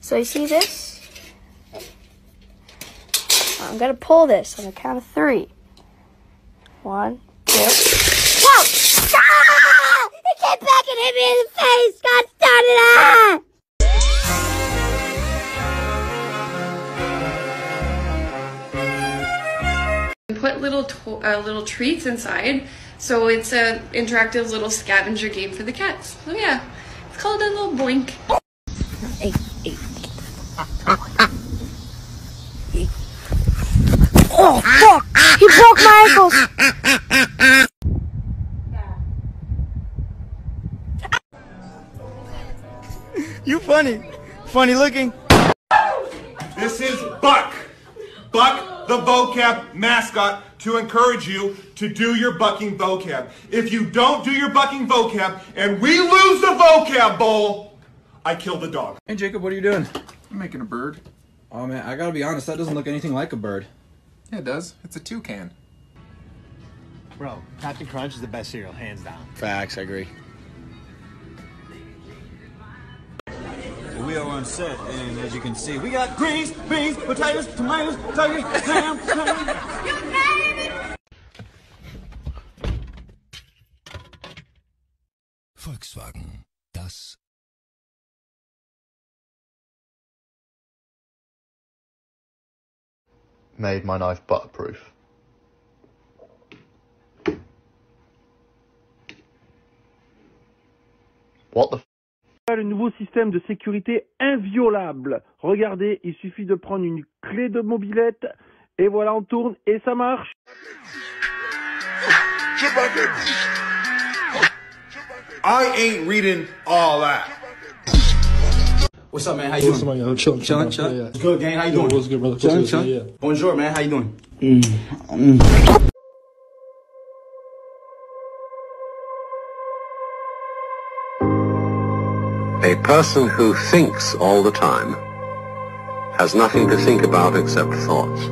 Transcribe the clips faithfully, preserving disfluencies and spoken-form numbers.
So you see this? I'm gonna pull this on the count of three. One, two. Whoa! Ah! It came back and hit me in the face! God darn it! Ah! Put little to uh, little treats inside, so it's a interactive little scavenger game for the cats. So yeah, it's called a little Boink. Eight, eight. Oh fuck! He broke my ankles. You funny, funny looking. This is Buck. Buck, the vocab mascot, to encourage you to do your bucking vocab. If you don't do your bucking vocab and we lose the vocab bowl, I kill the dog. Hey Jacob, what are you doing? I'm making a bird. Oh man, I gotta be honest, that doesn't look anything like a bird. Yeah, it does. It's a toucan. Bro, Captain Crunch is the best cereal, hands down. Facts, I agree. We are on set, and as you can see, we got greens, beans, potatoes, tomatoes, turkey, ham, ham. Volkswagen, das made my knife butterproof. What the f? Le nouveau système de sécurité inviolable. Regardez, il suffit de prendre une clé de mobilette et voilà, on tourne et ça marche. I ain't reading all that. What's up, man? How you doing? Yo, chillin', Chillin', chillin'. What's good, gang? How you doing? What's good, brother? Chillin', What's good, chillin'. yeah. Bonjour, man. How you doing? Mm. Mm. A person who thinks all the time has nothing to think about except thoughts.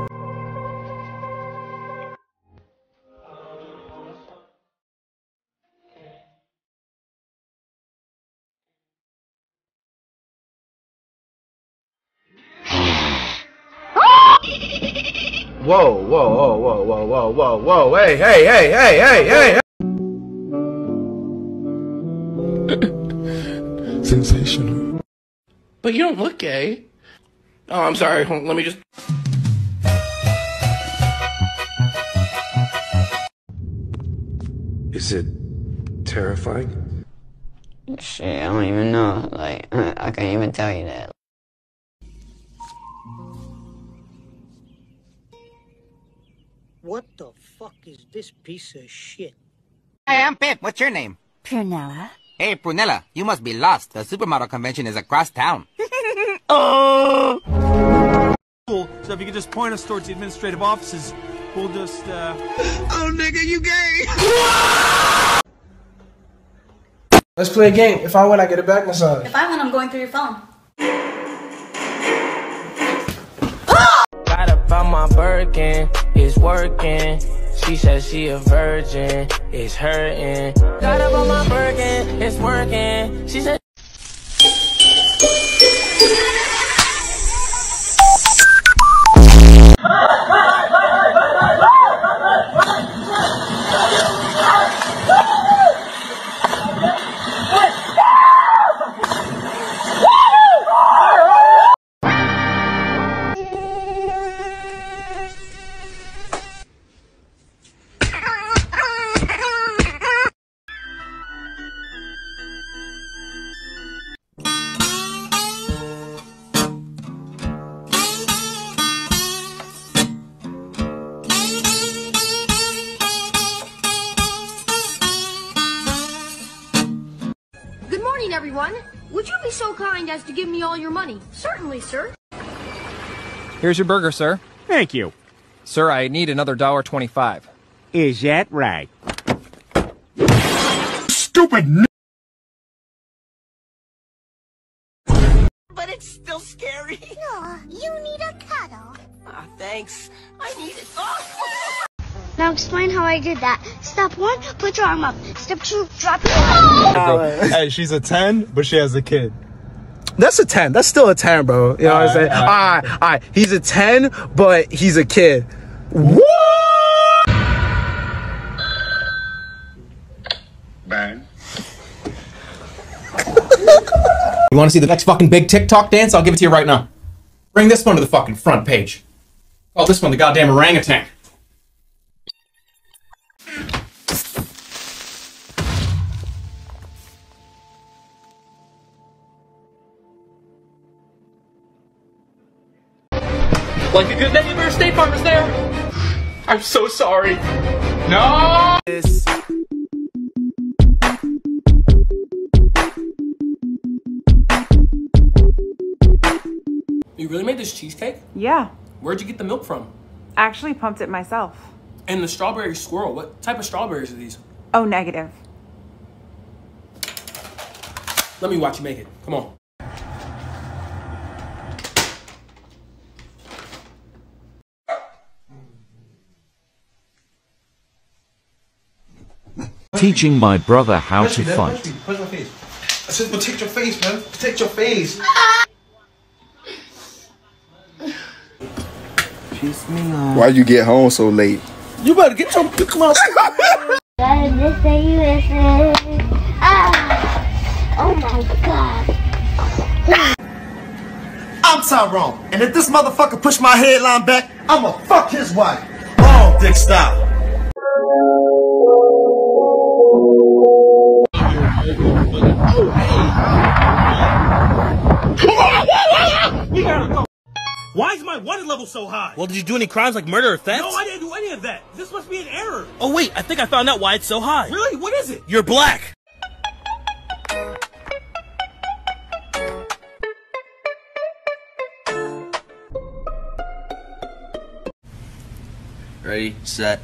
Whoa, whoa, whoa, whoa, whoa, whoa, whoa, whoa, hey, hey, hey, hey, hey, hey! Sensational. But you don't look gay. Oh, I'm sorry. Hold on, let me just... Is it terrifying? Shit, I don't even know. Like, I can't even tell you that. What the fuck is this piece of shit? Hi, I'm Pip. What's your name? Prunella. Hey, Prunella, you must be lost. The supermodel convention is across town. Oh! Cool. So if you could just point us towards the administrative offices, we'll just, uh... Oh, nigga, you gay! Let's play a game. If I win, I get a back massage. If I win, I'm going through your phone. Got up on my Birkin, it's working. She says she a virgin, it's hurting. Got up on my Birkin, it's working. She said. Good morning, everyone. Would you be so kind as to give me all your money? Certainly, sir. Here's your burger, sir. Thank you. Sir, I need another one dollar twenty-five. Is that right? Stupid n- But it's still scary. No, you need a cuddle. Ah, thanks. I need it. Oh. Now explain how I did that. Step one, put your arm up. Step two, drop your Bro, hey, she's a ten, but she has a kid. That's a ten. That's still a ten, bro. You know what I'm saying? All right, all right. He's a ten, but he's a kid. What? Bang. You want to see the next fucking big TikTok dance? I'll give it to you right now. Bring this one to the fucking front page. Oh, this one, the goddamn orangutan. Like a good neighbor, State Farm is there. I'm so sorry. No! You really made this cheesecake? Yeah. Where'd you get the milk from? Actually pumped it myself. And the strawberry swirl, what type of strawberries are these? Oh, negative. Let me watch you make it. Come on. Teaching my brother how Push to me, fight. Push me, push my face. I said protect your face, man. Protect your face. Piss me off. Why you get home so late? You better get your come on. Ah! Oh my god. I'm Tyrone, and if this motherfucker push my headline back, I'ma fuck his wife. Ball dick style. Why is my water level so high? Well, did you do any crimes like murder or theft? No, I didn't do any of that. This must be an error. Oh, wait, I think I found out why it's so high. Really? What is it? You're black. Ready, set.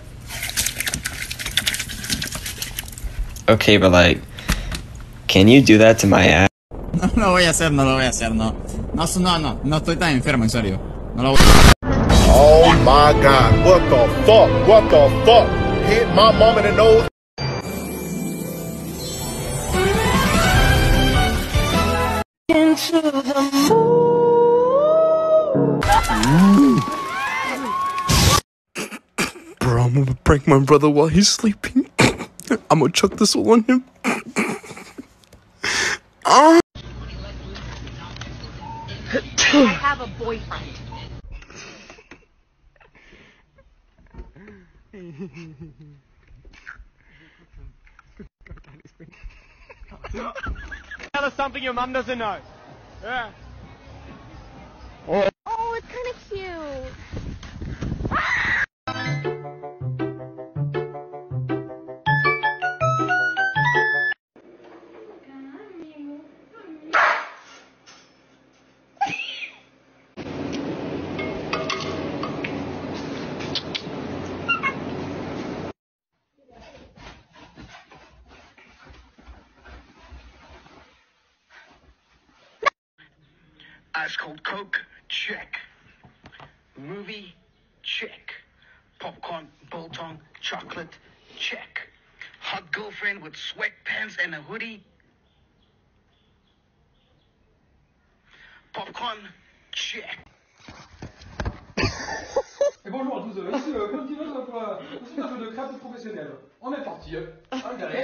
Okay, but like, can you do that to my ass? No lo voy a hacer, no lo voy a hacer, no. No, no, no, no estoy tan enfermo, en serio. No lo voy a... Oh my god, what the fuck? What the fuck? Hit my mom in the nose. Into the moon. Bro, I'm gonna prank my brother while he's sleeping. I'm gonna chuck this all on him. Oh. I have a boyfriend. Tell us something your mom doesn't know. Yeah. Oh, it's kind of cute. Ice cold Coke, check. Movie, check. Popcorn, biltong, chocolate, check. Hot girlfriend with sweatpants and a hoodie. Popcorn, check. Et bonjour à tous, ici le Club Dino pour le spectacle de crêpes professionnel. On est parti, allez.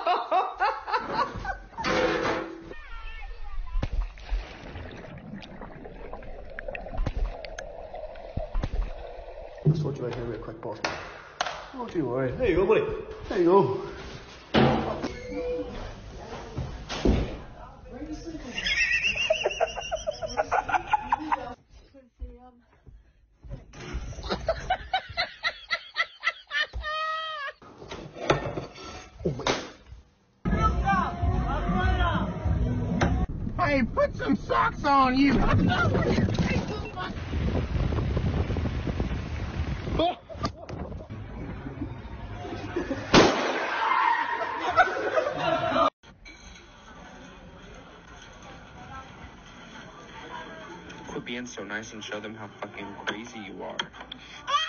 I'll sort you out here real quick, boss. Oh, don't worry. There you go, buddy. There you go. Hey, put some socks on, you. Quit being so nice and show them how fucking crazy you are.